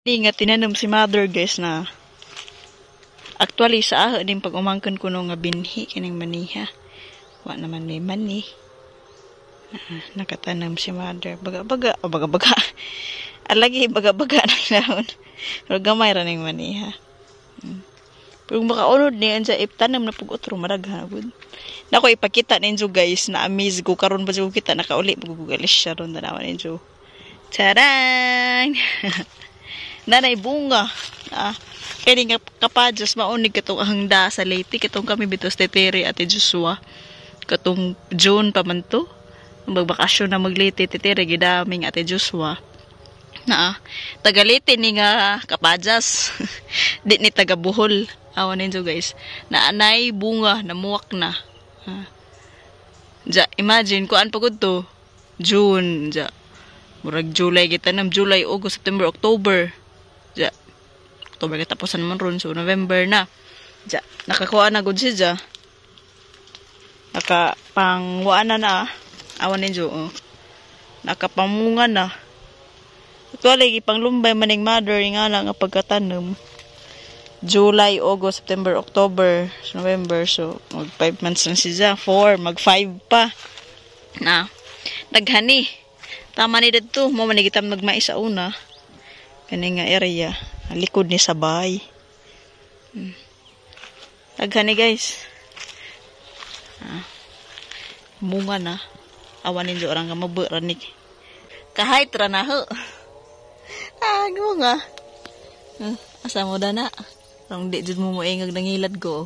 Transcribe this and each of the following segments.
Hindi nga tinanong si mother guys na actually sa aho din pag umangkan ko nga binhi kining maniha. Wa naman may mani. Nakatanam si mother. Baga-baga. Alagi baga-baga na naon. Pero gamay ra ning maniha. Pero makaunod ni ansa iptanam na pug otro maragha gud. Nako ipakita ninyo guys na amaze ko karon ba ko kita nakauli pag gugalis siya ron na naman ninyo. Tadaan! Nanay bunga. Kaya nga kapadyos maunig katong hangda sa Leyte. Katong kami bitos teteri ate Joshua. Katong June pa man to. Magbakasyon na mag-Leyte teteri gidaming ate Joshua. Taga Leyte ni nga kapadyas. Di ni taga Bohol. Awan ninyo guys. Naanay bunga namuwak na. Ja, imagine kuan pagod to. June. Ja. Murag July kita nam. July, August, September, October. Ja. October katapusan naman ron. So, November na. Ja. Nakakuha na good siya. Nakapangwaan na. Awan ninyo. Nakapamunga na. Actually, ipanglumbay maning mother nga lang ang pagkatanong. July, August, September, October, November. So, mag 5 months na siya. 4, mag 5 pa. Na. Naghani. Tama ni dito. Mo manigitam nagmais sa una. Kani nga area. Likod ni sabay. Naghani guys. Bunga na. Awan ninyo orang ka maburanig. Kahit ra na ho. Bunga. Asa mo da na. Parang di dyan mo moingag nangilad ko.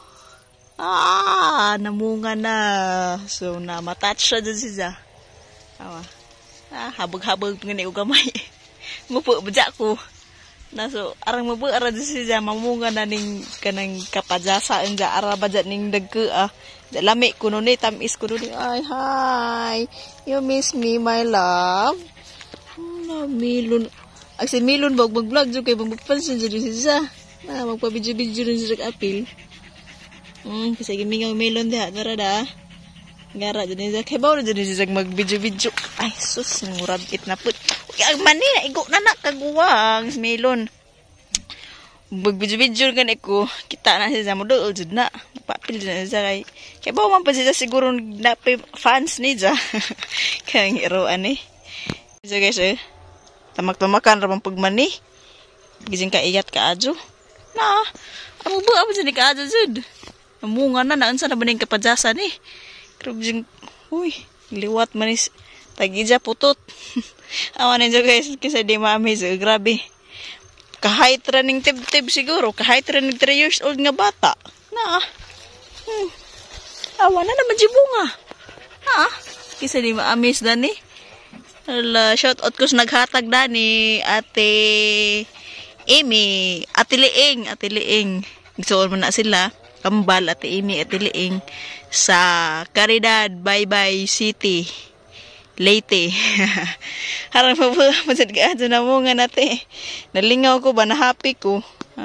Namunga na. So, na-matouch siya dyan siya. Awa. Habag-habag nga o gamay. Mupo ba ko. So, arang mabu ara dyan siya. Mamunga na ning kanang kapadyasa. Nga ara ba dyan ning dagka. Lami ko nun tamis ko nun ay, hi. You miss me, my love? Milon. Si Milon ba mag-vlog dyan kayo magpansin dyan siya. Magpabidyo-bidyo rin siya apil. Kasi gimingaw Milon diha. Tara da. Gara dyan siya. Kaya ba na dyan siya magbidyo-bidyo. Ay, sus. Ngurabit na po. Ang mani na. Igo na nakaguwang si Milon. Magbidyo-bidyo kan ako. Kita na siya mo doon dyan na. Magpapil dyan siya. Kaya ba man pa siya siguro na fans ni dyan. Kaya ang iroan eh. So guys eh. Tamak-tamakan ramang pagmani. Gising ka iyat ka adyo. Ang buwa pa dyan ka adyo dyan. Namunga na, naunsa na ba na yung kapadyasan eh. Pero gising, liwat manis. Tagidya putot. Awan nyo guys, kasi di mami so, grabe. Kahit running tib-tib siguro. Kahit running 3 years old nga bata. Awan na naman dyan bunga. Kasi di maamis dan eh. Shout out ko sa naghatag na ni Ate Amy, Ate Liing. Gusto mo na sila, Kambal, Ate Amy, Ate Liing sa Caridad, Bye City, Leyte. Harang masad ka ito na mo nga natin. Nalingaw ko ba, na-happy ko.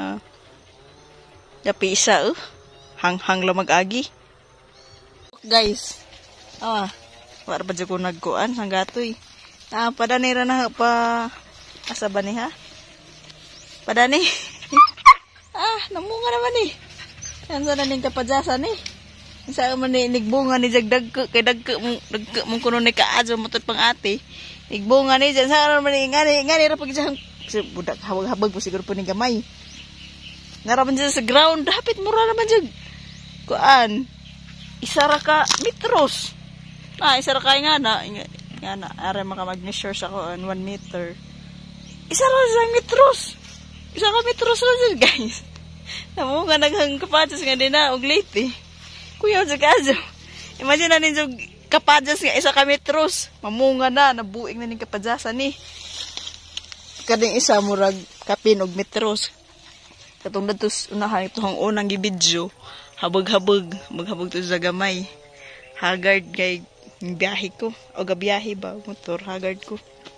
Yapi isa, hang lamag-agi. Guys, wala pa dyan ko nagkuan, hanggatoy. Padani ra na pa asa ba ni ha? Padani. Namunga naman eh. Yan sana ning kapadyasan eh. Isa man ni nigbunga ni jagdag kay dagke mong kuno ni kaadyo mo pang ate. Nigbunga ni jan sa man ni ngani ra pag jang budak habag-habag po siguro po ni gamay. Naraman dyan sa ground, hapit mura naman dyan. Kuan. Isa ra ka metros. Isa ra ka nga na. Are makamag-measure sa ko 1 meter. Isa ra sa metros. Isa ka metros ra dyan, guys. Namo nga naghang kapadyas nga din na, og late eh. Kuya, dyan ka dyan. Imagine na ninyo kapadyas nga, isa ka metros. Mamunga na, nabuing na ning kapadyasan eh. Kading isa murag kapin og metros. Katong datos unahan ito ang unang gibidyo. Habag-habag to sa gamay. Haggard kay biyahe ko. O gabiyahe ba? Motor. Haggard ko.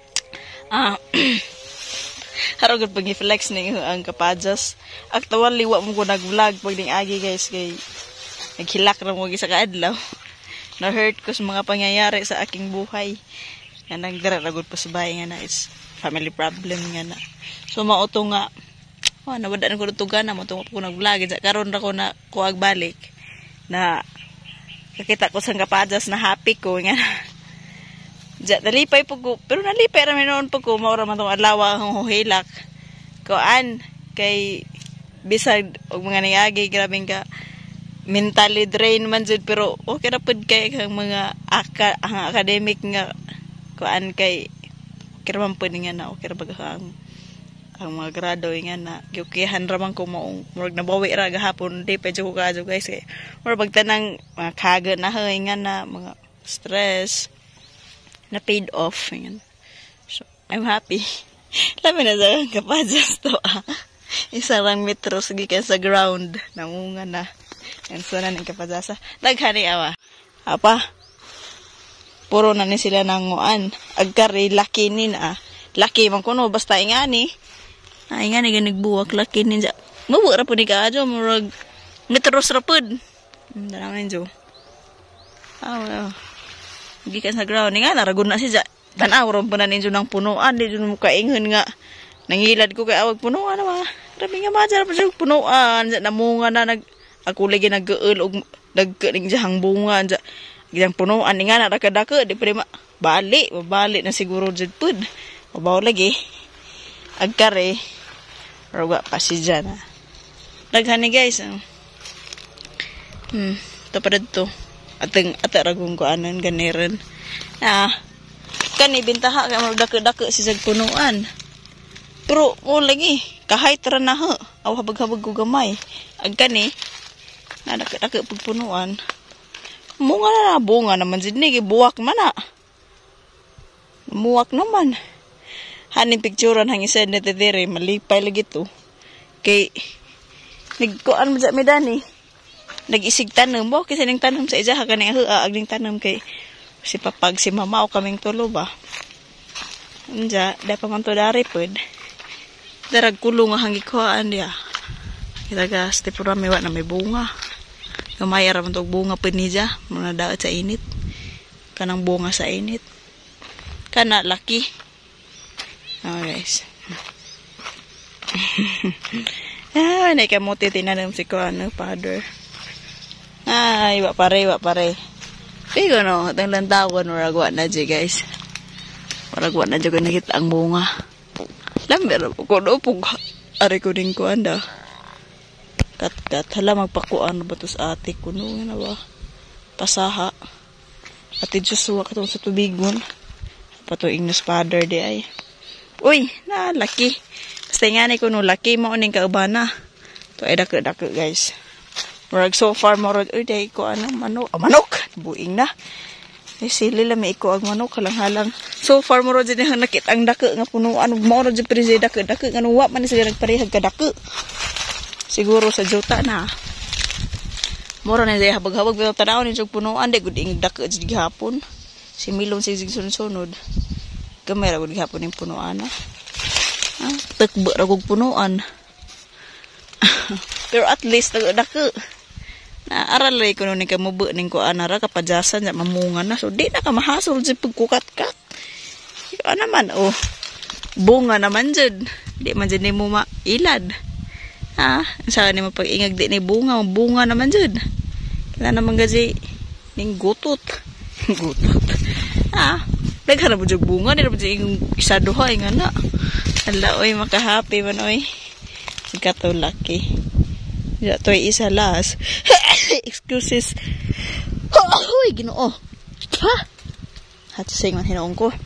Haragod pag i-flex na ang kapadyas. Aktawan liwa mo ko nag-vlog pag ding agi guys. Kay naghilak na mo sa kaadlaw. Na-hurt ko sa mga pangyayari sa aking buhay. Nga nagdararagod pa sa bahay nga na. It's family problem nga na. So mauto nga nawadaan ko tugan na mo ko nag-vlog karon ra ko na kuag balik na nakita ko sang kapadas na happy ko nga. Ja nalipay po ko pero nalipay ra noon po ko mao ra man tong adlaw ang huhilak. Koan kay bisag og mga niagi grabing ka mentally drain man jud pero okay ra pud kay ang mga ang academic nga koan kay okay ra man pud nga na okay ra baga ang mga grado nga na giukihan ra man ko mo murag nabawi ra gahapon di pa jud ko kadto guys kay murag bagtanang mga kaga na hay nga na mga stress na paid off nga. So I'm happy. Labi na sa kapadas to isa lang metro sige kay sa ground namunga na and so na ng kapadasa daghani awa apa puro na ni sila nanguan agkari laki ni na laki man kuno basta ingani ingani ganigbuwak laki ni ja mabu ra pud ni kaadyo murag metros ra pud dalaman jo gikan sa ground nga naragon na siya tan-aw ron pa na ninyo ng punuan di dun mo kaingon nga nangilad ko kay awag punuan naman grabe nga madya pa siya punuan namunga na ako lagi nag-geul og nagkaning jahang bunga ja gidang punuan nga na rakadaka di pa balik na siguro jud pud mabaw lagi agkare roga pa si Jana daghani guys to pa dito ataragong ko anon ganiren kani bintaha kay daka-daka si jag punuan pero mo lagi kahit ra na ho aw habag-habag ko gamay agkani na daka-daka pagpunuan munga na bunga naman jud ni gibuwak man na muwak naman haning picturean hang isa na dire malipay lagi to kay nagkuan mo sa medani nag-isig tanom mo kasi ning tanom sa isa kani agning tanom kay si papag si mama o kaming tulo ba anja da pa man to dari pud darag kulong nga hangi kuan dia kita gas ti pura may na may bunga gamay ra man tog bunga pud ni ja muna daot sa init kanang bunga sa init kana laki guys nay kamote tinanam si kuan father ay wa pare pigo no tang lantawan waragwa na di guys waragwa na di ko nakita ang bunga lamber ko do pug ari ko din ko anda kat hala magpakuan batos ate kuno na ba pasaha ati Joshua katong sa tubigon pato English father di ay uy na laki basta nga ni kuno laki mo ning kaubana to ay dako guys murag so far morod uy day ko manok buing na sili lang may iko ang manok halang so far morod din nakita ang dako nga punuan morod jud pre dako nga nuwa man sila nagparehag ka dako siguro sa juta na moro na day habag-habag pero tanaw ni jud punuan de gud ing dako jud gihapon si milong sig sunod gamay ra gud gihapon ning punuan tekbe ra gud punuan pero at least dako na aral lay kuno ni kamubo ning ko anara kapajasan ya mamunga na so di na ka mahasol jud pagkukat-kat ano naman bunga naman jud di man jud nimo mailad sa ni mo pag-ingag di ni bunga naman jud kala naman gaji ning gutot daghan na jud bunga di na jud isa duha nga na ala oy makahappy man oy katulaki ya toy isa las excuses uy Ginoo hat sing man hinaon ko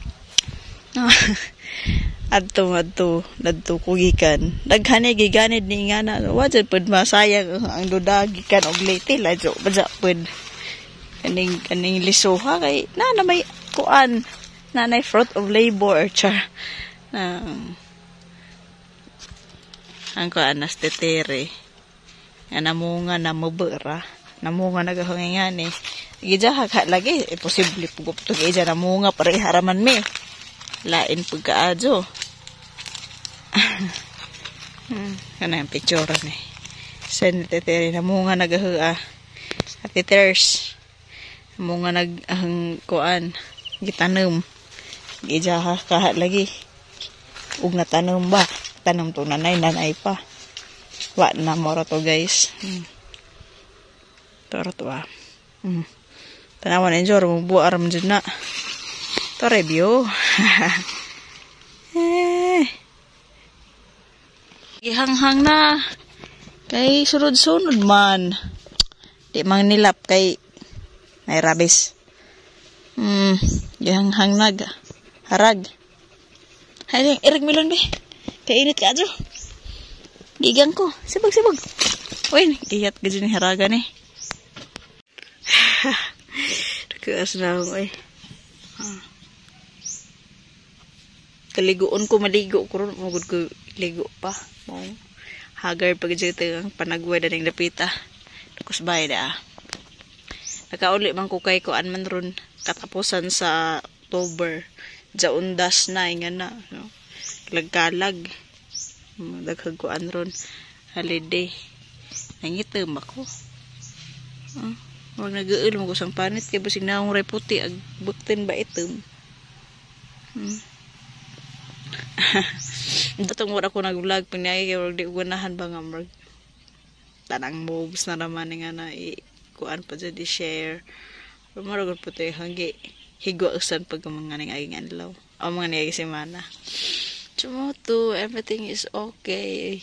adto ko gikan daghani giganid ni nga na wajud pud masayang ang duda gikan og late lajo baja pud kaning lisuha kay na may kuan nanay fruit of labor char ang kuan nas tetere nga namunga na mabera namunga nagahangyan gijaha ka lagi posible pugup to gija namunga pare haraman me lain pagkaadyo kana ang picture ni sen tetere namunga nagahua at teters namunga nag ang kuan gitanom gijaha ka lagi ug natanom ba tanom to nanay pa wa na mo ra to guys. To ra to ba tanawan enjoy mo buar man jud na to review. Gihanghang na kay sunod-sunod man di mang nilap kay may rabis. Gihanghang nag harag. Hay irig milon be. Kay init ka adto. Gigang ko. Sibag. Uy, iyat ka dyan haraga ni. Nagkaas na ako eh. Kaliguon ko maligo ko ron. Magod ko ligo pa. Hagar pag dyan ang panagway na ng lapita. Nakusbay na nakauli man ko kay kuan man ron katapusan sa October. Jaundas na nga na. No? Lagkalag. Daghag kuan ron. Holiday. Nangitim ako. Huwag nag-uul mo ko sang panit. Kaya basig na akong reputi. Ag buktin ba itim. Datong wala ko nag-vlog. Panyay kaya wag di ugunahan ba nga marag. Tanang moves na naman nga na kuan pa dyan i-share. Pero maragod po tayo hanggi. Higwaasan pag mga nangaging anlaw. O mga nangaging semana. Chumoto, everything is okay.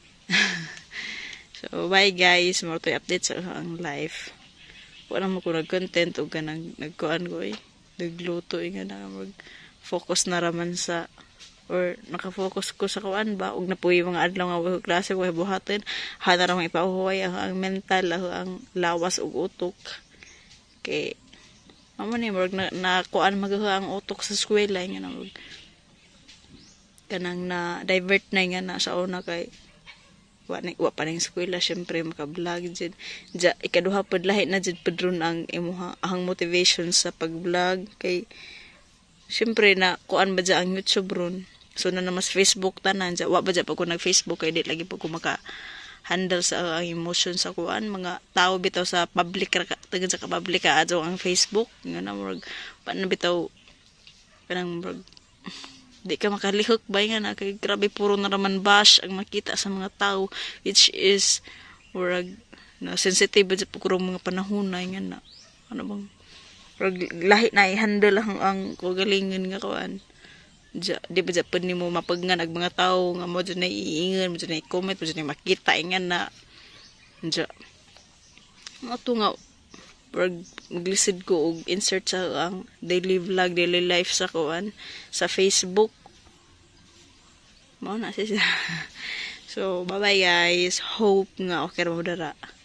So, bye guys. More to update sa ang life. Wala mo ko nag-content o ka nagkuhan ko eh. Nagluto nga na mag-focus na raman sa or nakafocus ko sa kuan ba og napuy mga adlaw nga klase ko buhaton hana ra ipauhoy ang mental ang lawas ug utok kay amo ni murag na kuan magaha ang utok sa eskwela nga na kanang na divert na nga na sa una kay wa pa ning eskwela syempre maka-vlog jud ikaduha pud lahi na jud pedron ang imuha ang motivation sa pag-vlog kay syempre na kuan ba ang YouTube ron so na mas Facebook tanan wa ba pa ko nag-Facebook kay di lagi pa ko maka handle sa emotion sa kuan mga tao bitaw sa public tagan sa public adto ang Facebook nga na murag paano bitaw kanang murag di ka makalihok ba nga na kay grabe puro na raman bash ang makita sa mga tao which is murag na sensitive ba po kuro mga panahon na nga na ano bang murag lahi na i-handle ang kagalingan nga kuan di ba dyan ni mo mapagnan ang mga tao nga mo dyan na iingan mo dyan na i-comment mo dyan na makita ingan na dyan mo ito nga maglisid ko og insert sa ang daily vlog daily life sa kuan sa Facebook mo na siya so bye bye guys hope nga okay ra mo dara